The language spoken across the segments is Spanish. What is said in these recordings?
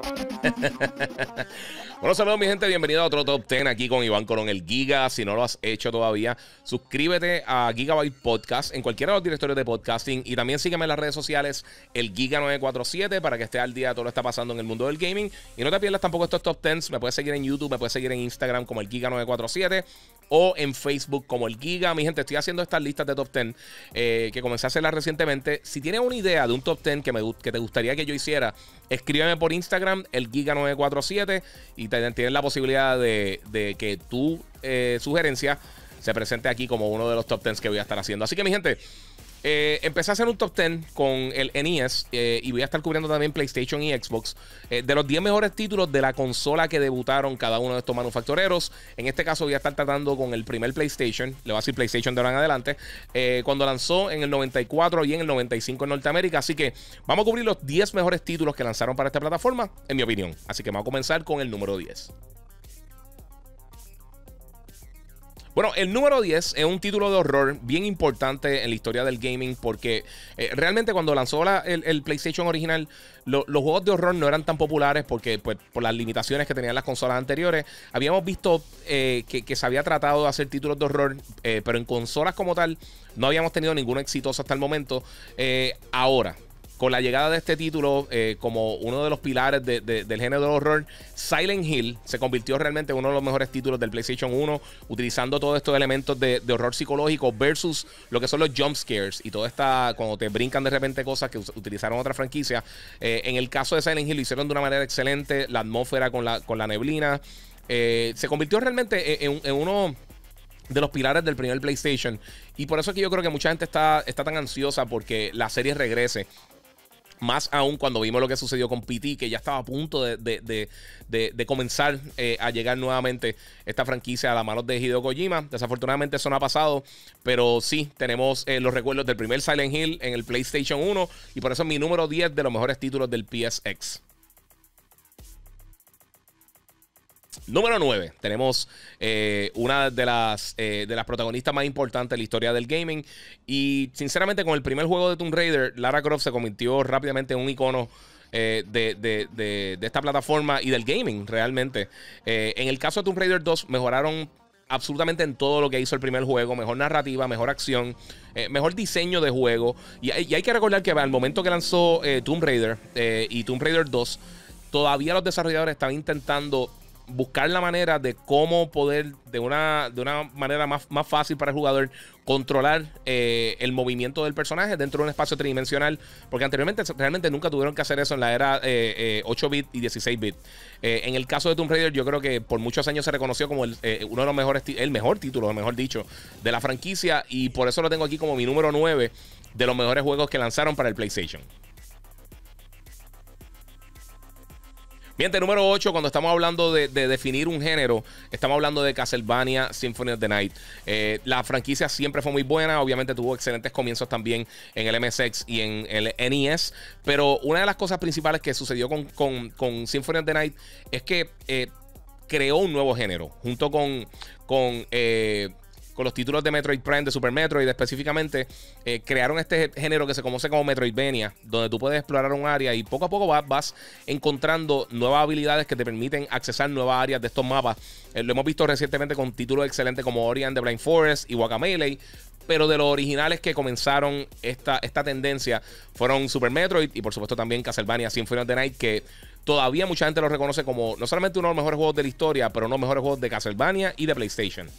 Bueno, saludos mi gente, bienvenido a otro Top 10 aquí con Iván Colón, el Giga. Si no lo has hecho todavía, suscríbete a Gigabyte Podcast en cualquiera de los directorios de podcasting y también sígueme en las redes sociales, el Giga947, para que estés al día de todo lo que está pasando en el mundo del gaming. Y no te pierdas tampoco estos Top 10. Me puedes seguir en YouTube, me puedes seguir en Instagram como el Giga947 o en Facebook como el Giga. Mi gente, estoy haciendo estas listas de Top 10 que comencé a hacerlas recientemente. Si tienes una idea de un Top 10 que te gustaría que yo hiciera, escríbeme por Instagram, el Giga947, y tienes la posibilidad de que tu sugerencia se presente aquí como uno de los Top 10 que voy a estar haciendo. Así que mi gente, empecé a hacer un Top 10 con el NES y voy a estar cubriendo también PlayStation y Xbox de los 10 mejores títulos de la consola que debutaron cada uno de estos manufactureros. En este caso voy a estar tratando con el primer PlayStation, le voy a decir PlayStation de ahora en adelante, cuando lanzó en el 94 y en el 95 en Norteamérica. Así que vamos a cubrir los 10 mejores títulos que lanzaron para esta plataforma, en mi opinión. Así que vamos a comenzar con el número 10. Bueno, el número 10 es un título de horror bien importante en la historia del gaming porque realmente cuando lanzó el PlayStation original, los juegos de horror no eran tan populares porque pues, por las limitaciones que tenían las consolas anteriores. Habíamos visto que se había tratado de hacer títulos de horror, pero en consolas como tal no habíamos tenido ningún exitoso hasta el momento. Ahora, con la llegada de este título como uno de los pilares del género del horror, Silent Hill se convirtió realmente en uno de los mejores títulos del PlayStation 1, utilizando todos estos elementos de horror psicológico versus lo que son los jump scares y todo esta, cuando te brincan de repente cosas que utilizaron otra franquicia. En el caso de Silent Hill lo hicieron de una manera excelente, la atmósfera con la neblina. Se convirtió realmente en uno de los pilares del primer PlayStation, y por eso es que yo creo que mucha gente está tan ansiosa porque la serie regrese. Más aún cuando vimos lo que sucedió con PT, que ya estaba a punto de comenzar a llegar nuevamente esta franquicia a las manos de Hideo Kojima. Desafortunadamente eso no ha pasado, pero sí tenemos los recuerdos del primer Silent Hill en el PlayStation 1, y por eso es mi número 10 de los mejores títulos del PSX. Número 9, tenemos una de las protagonistas más importantes de la historia del gaming. Y sinceramente, con el primer juego de Tomb Raider, Lara Croft se convirtió rápidamente en un icono de esta plataforma y del gaming realmente. En el caso de Tomb Raider 2, mejoraron absolutamente en todo lo que hizo el primer juego. Mejor narrativa, mejor acción, mejor diseño de juego. Y hay que recordar que al momento que lanzó Tomb Raider y Tomb Raider 2, todavía los desarrolladores estaban intentando buscar la manera de cómo poder de una manera más fácil para el jugador controlar el movimiento del personaje dentro de un espacio tridimensional, porque anteriormente realmente nunca tuvieron que hacer eso en la era 8 bit y 16 bit. En el caso de Tomb Raider, yo creo que por muchos años se reconoció como uno de los mejores, el mejor título, mejor dicho, de la franquicia, y por eso lo tengo aquí como mi número 9 de los mejores juegos que lanzaron para el PlayStation. Bien, número 8, cuando estamos hablando de definir un género, estamos hablando de Castlevania Symphony of the Night. La franquicia siempre fue muy buena, obviamente tuvo excelentes comienzos también en el MSX y en el NES, pero una de las cosas principales que sucedió con Symphony of the Night es que creó un nuevo género, junto con los títulos de Metroid Prime, de Super Metroid específicamente. Crearon este género que se conoce como Metroidvania, donde tú puedes explorar un área y poco a poco vas encontrando nuevas habilidades que te permiten accesar nuevas áreas de estos mapas. Lo hemos visto recientemente con títulos excelentes como Ori and the Blind Forest y Guacamelee, pero de los originales que comenzaron esta tendencia fueron Super Metroid y por supuesto también Castlevania Symphony of the Night, que todavía mucha gente lo reconoce como no solamente uno de los mejores juegos de la historia, pero uno de los mejores juegos de Castlevania y de PlayStation.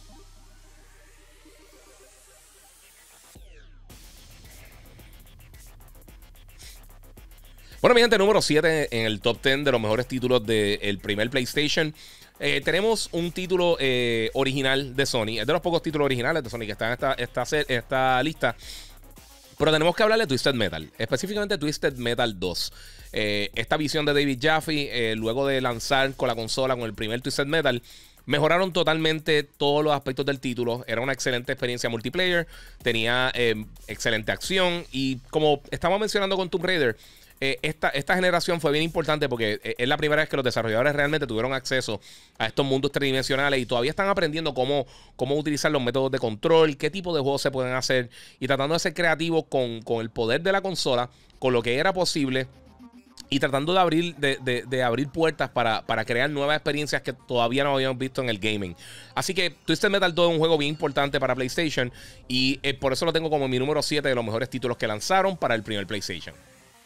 Bueno, mi gente, número 7 en el top 10 de los mejores títulos del primer PlayStation. Tenemos un título original de Sony. Es de los pocos títulos originales de Sony que están en esta lista. Pero tenemos que hablar de Twisted Metal, específicamente Twisted Metal 2. Esta visión de David Jaffe, luego de lanzar con la consola con el primer Twisted Metal, mejoraron totalmente todos los aspectos del título. Era una excelente experiencia multiplayer, tenía excelente acción, y como estamos mencionando con Tomb Raider, esta generación fue bien importante porque es la primera vez que los desarrolladores realmente tuvieron acceso a estos mundos tridimensionales y todavía están aprendiendo cómo utilizar los métodos de control, qué tipo de juegos se pueden hacer, y tratando de ser creativos con el poder de la consola, con lo que era posible, y tratando de abrir, de abrir puertas para crear nuevas experiencias que todavía no habíamos visto en el gaming. Así que Twisted Metal 2 es un juego bien importante para PlayStation y por eso lo tengo como mi número 7 de los mejores títulos que lanzaron para el primer PlayStation.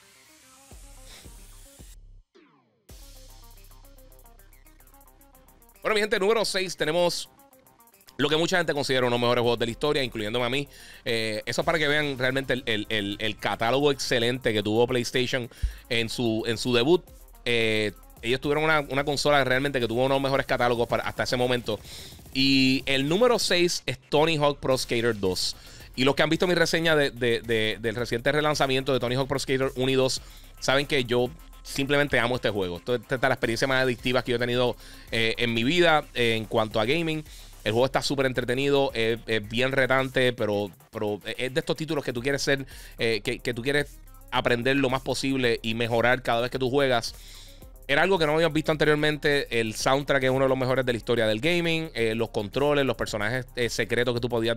Bueno, mi gente, número 6 tenemos lo que mucha gente considera uno de los mejores juegos de la historia, incluyéndome a mí. Eso es para que vean realmente el catálogo excelente que tuvo PlayStation en su debut. Ellos tuvieron una consola realmente que tuvo unos mejores catálogos hasta ese momento. Y el número 6 es Tony Hawk Pro Skater 2. Y los que han visto mi reseña del reciente relanzamiento de Tony Hawk Pro Skater 1 y 2 saben que yo simplemente amo este juego. Esta es la experiencia más adictiva que yo he tenido en mi vida en cuanto a gaming. El juego está súper entretenido, es bien retante, pero es de estos títulos que tú quieres ser, que tú quieres aprender lo más posible y mejorar cada vez que tú juegas. Era algo que no habíamos visto anteriormente. El soundtrack es uno de los mejores de la historia del gaming. Los controles, los personajes secretos que tú podías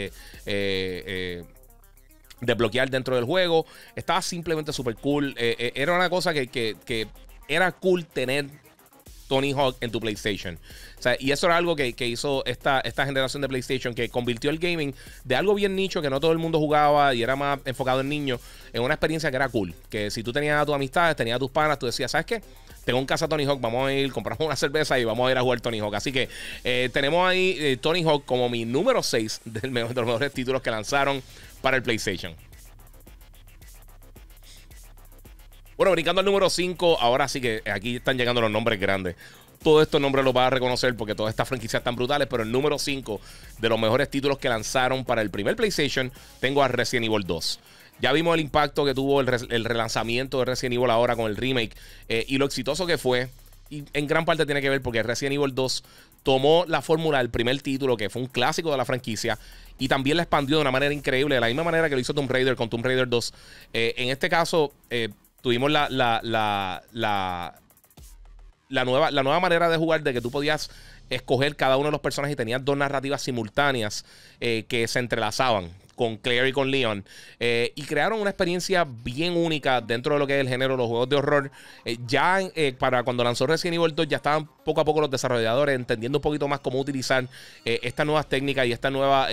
desbloquear dentro del juego. Estaba simplemente súper cool. Era una cosa que era cool tener Tony Hawk en tu PlayStation. O sea, y eso era algo que hizo esta generación de PlayStation, que convirtió el gaming de algo bien nicho, que no todo el mundo jugaba y era más enfocado en niños, en una experiencia que era cool. Que si tú tenías a tus amistades, tenías a tus panas, tú decías, ¿sabes qué? Tengo en casa Tony Hawk, vamos a ir, compramos una cerveza y vamos a ir a jugar Tony Hawk. Así que tenemos ahí Tony Hawk como mi número 6 de los mejores títulos que lanzaron para el PlayStation. Bueno, brincando al número 5, ahora sí que aquí están llegando los nombres grandes. Todos estos nombres los vas a reconocer porque todas estas franquicias están brutales, pero el número 5 de los mejores títulos que lanzaron para el primer PlayStation, tengo a Resident Evil 2. Ya vimos el impacto que tuvo el relanzamiento de Resident Evil ahora con el remake y lo exitoso que fue. Y en gran parte tiene que ver porque Resident Evil 2 tomó la fórmula del primer título, que fue un clásico de la franquicia, y también la expandió de una manera increíble, de la misma manera que lo hizo Tomb Raider con Tomb Raider 2. En este caso, tuvimos la nueva manera de jugar, de que tú podías escoger cada uno de los personajes y tenías dos narrativas simultáneas que se entrelazaban con Claire y con Leon, y crearon una experiencia bien única dentro de lo que es el género de los juegos de horror. Para cuando lanzó Resident Evil 2 ya estaban poco a poco los desarrolladores entendiendo un poquito más cómo utilizar estas nuevas técnicas y estos nuevos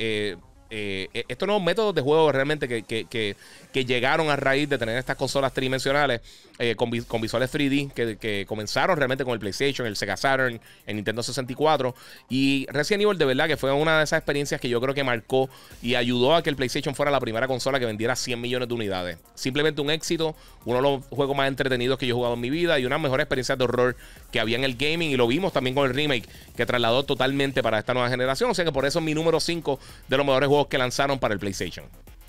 métodos de juego realmente que llegaron a raíz de tener estas consolas tridimensionales con visuales 3D que comenzaron realmente con el PlayStation, el Sega Saturn, el Nintendo 64. Y Resident Evil de verdad que fue una de esas experiencias que yo creo que marcó y ayudó a que el PlayStation fuera la primera consola que vendiera 100 millones de unidades. Simplemente un éxito, uno de los juegos más entretenidos que yo he jugado en mi vida y una mejor experiencia de horror que había en el gaming. Y lo vimos también con el remake que trasladó totalmente para esta nueva generación. O sea que por eso es mi número 5 de los mejores juegos que lanzaron para el PlayStation.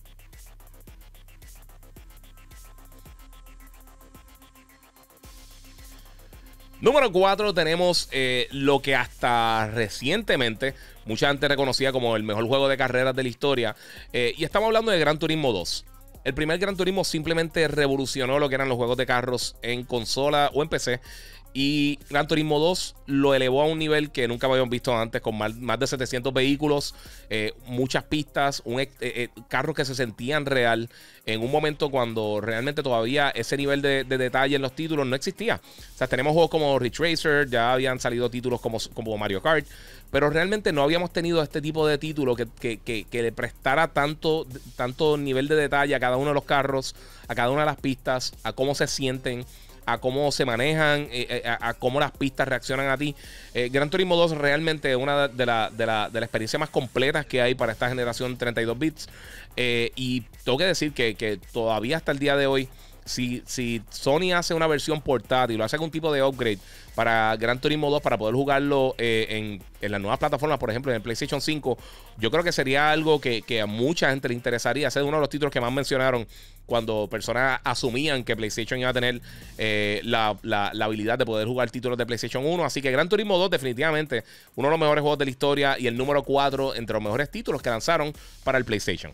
Número 4 tenemos lo que hasta recientemente mucha gente reconocía como el mejor juego de carreras de la historia. Y estamos hablando de Gran Turismo 2. El primer Gran Turismo simplemente revolucionó lo que eran los juegos de carros en consola o en PC. Y Gran Turismo 2 lo elevó a un nivel que nunca habíamos visto antes, con más de 700 vehículos, muchas pistas, carros que se sentían real en un momento cuando realmente todavía ese nivel de detalle en los títulos no existía. O sea, tenemos juegos como Ridge Racer, ya habían salido títulos como Mario Kart, pero realmente no habíamos tenido este tipo de título que le prestara tanto nivel de detalle a cada uno de los carros, a cada una de las pistas, a cómo se sienten, a cómo se manejan, a cómo las pistas reaccionan a ti. Gran Turismo 2 realmente es una de las experiencias más completas que hay para esta generación 32 bits. Y tengo que decir que todavía hasta el día de hoy, si Sony hace una versión portátil o hace algún tipo de upgrade para Gran Turismo 2 para poder jugarlo en las nuevas plataformas, por ejemplo en el PlayStation 5, yo creo que sería algo que a mucha gente le interesaría. Ese es uno de los títulos que más mencionaron cuando personas asumían que PlayStation iba a tener la habilidad de poder jugar títulos de PlayStation 1. Así que Gran Turismo 2 definitivamente uno de los mejores juegos de la historia y el número 4 entre los mejores títulos que lanzaron para el PlayStation.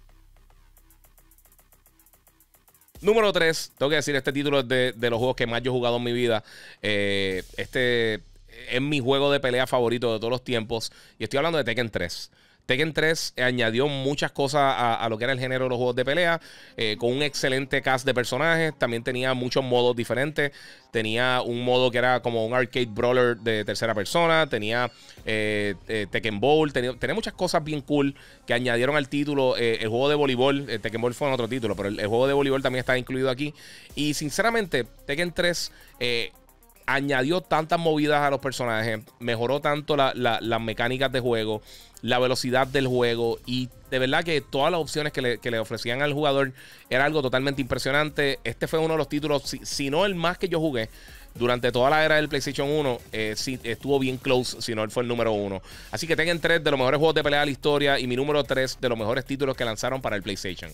Número 3, tengo que decir, este título es de los juegos que más yo he jugado en mi vida. Este es mi juego de pelea favorito de todos los tiempos. Y estoy hablando de Tekken 3. Tekken 3 añadió muchas cosas a lo que era el género de los juegos de pelea, con un excelente cast de personajes. También tenía muchos modos diferentes. Tenía un modo que era como un arcade brawler de tercera persona. Tenía Tekken Bowl. Tenía muchas cosas bien cool que añadieron al título. El juego de voleibol, Tekken Bowl fue en otro título, pero el juego de voleibol también está incluido aquí. Y sinceramente, Tekken 3 añadió tantas movidas a los personajes, mejoró tanto las mecánicas de juego, la velocidad del juego, y de verdad que todas las opciones que le ofrecían al jugador era algo totalmente impresionante. Este fue uno de los títulos, si no el más que yo jugué durante toda la era del PlayStation 1. Sí, estuvo bien close, si no él fue el número 1. Así que Tekken 3 de los mejores juegos de pelea de la historia, y mi número 3 de los mejores títulos que lanzaron para el PlayStation.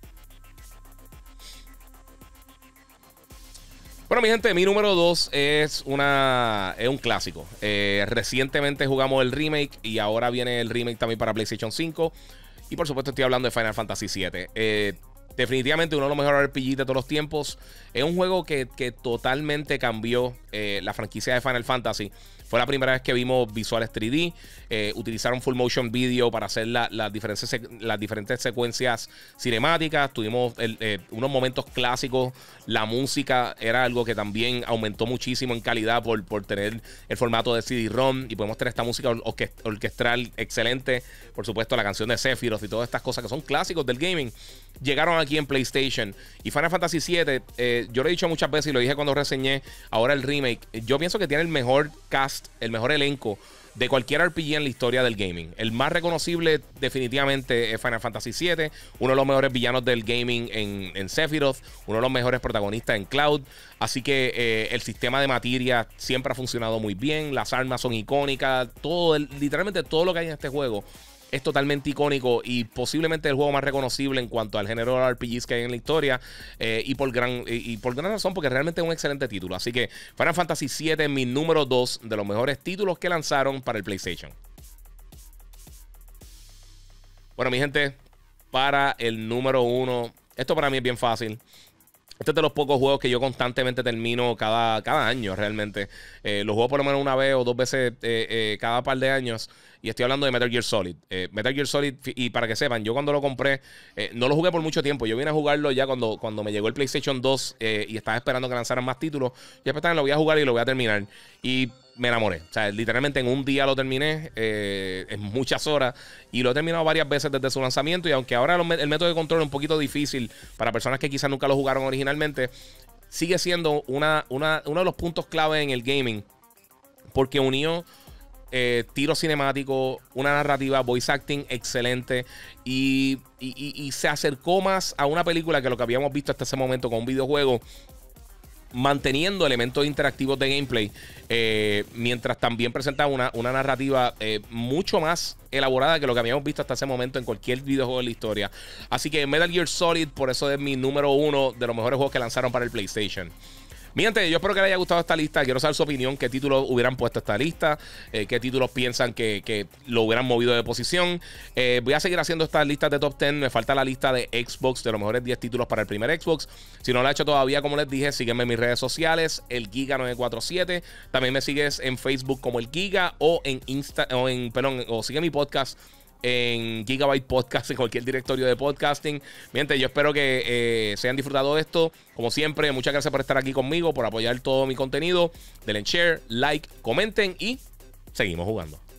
Bueno, mi gente, mi número 2 es un clásico. Recientemente jugamos el remake y ahora viene el remake también para PlayStation 5. Y por supuesto estoy hablando de Final Fantasy VII. Definitivamente uno de los mejores RPG de todos los tiempos. Es un juego que totalmente cambió la franquicia de Final Fantasy. Fue la primera vez que vimos visuales 3D. Utilizaron full motion video para hacer las diferentes secuencias cinemáticas. Tuvimos unos momentos clásicos. La música era algo que también aumentó muchísimo en calidad por tener el formato de CD-ROM. Y podemos tener esta música orquestral excelente. Por supuesto, la canción de Sephiroth y todas estas cosas que son clásicos del gaming llegaron aquí en PlayStation. Y Final Fantasy VII, yo lo he dicho muchas veces y lo dije cuando reseñé ahora el remake. Yo pienso que tiene el mejor cast, el mejor elenco de cualquier RPG en la historia del gaming. El más reconocible definitivamente es Final Fantasy VII, uno de los mejores villanos del gaming en Sephiroth, uno de los mejores protagonistas en Cloud. Así que el sistema de materia siempre ha funcionado muy bien, las armas son icónicas, literalmente todo lo que hay en este juego es totalmente icónico y posiblemente el juego más reconocible en cuanto al género de RPGs que hay en la historia, y por gran razón, porque realmente es un excelente título. Así que Final Fantasy VII es mi número 2 de los mejores títulos que lanzaron para el PlayStation. Bueno, mi gente, para el número 1, esto para mí es bien fácil. Este es de los pocos juegos que yo constantemente termino cada año realmente. Los juego por lo menos una vez o dos veces cada par de años. Y estoy hablando de Metal Gear Solid. Metal Gear Solid, y para que sepan, yo cuando lo compré, no lo jugué por mucho tiempo. Yo vine a jugarlo ya cuando me llegó el PlayStation 2 y estaba esperando que lanzaran más títulos. Y después lo voy a jugar y lo voy a terminar. Y me enamoré. O sea, literalmente en un día lo terminé, en muchas horas. Y lo he terminado varias veces desde su lanzamiento. Y aunque ahora el método de control es un poquito difícil para personas que quizás nunca lo jugaron originalmente, sigue siendo uno de los puntos clave en el gaming. Porque unió tiro cinemático, una narrativa, voice acting excelente, y se acercó más a una película que lo que habíamos visto hasta ese momento con un videojuego, manteniendo elementos interactivos de gameplay, mientras también presentaba una narrativa mucho más elaborada que lo que habíamos visto hasta ese momento en cualquier videojuego de la historia. Así que Metal Gear Solid, por eso es mi número 1 de los mejores juegos que lanzaron para el PlayStation. Mi gente, yo espero que les haya gustado esta lista. Quiero saber su opinión, qué títulos hubieran puesto esta lista, qué títulos piensan que lo hubieran movido de posición. Voy a seguir haciendo estas listas de top 10. Me falta la lista de Xbox, de los mejores 10 títulos para el primer Xbox. Si no lo he hecho todavía, como les dije, sígueme en mis redes sociales, el Giga947. También me sigues en Facebook como el Giga, o en o sigue mi podcast en Gigabyte Podcast, en cualquier directorio de podcasting. Mi gente, yo espero que se hayan disfrutado de esto. Como siempre, muchas gracias por estar aquí conmigo, por apoyar todo mi contenido. Denle share, like, comenten y seguimos jugando.